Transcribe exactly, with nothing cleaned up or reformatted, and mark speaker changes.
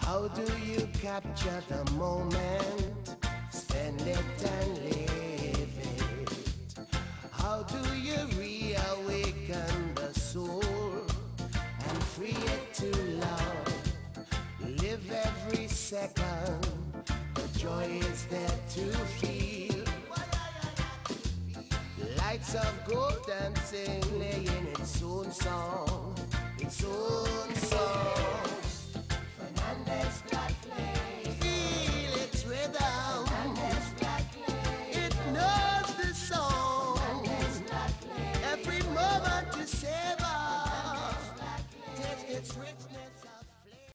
Speaker 1: How do you capture the moment, spend it and live it? How do you reawaken the soul and free it to love? Live every second, the joy is there to feel. Lights of gold dancing, laying its own song, its own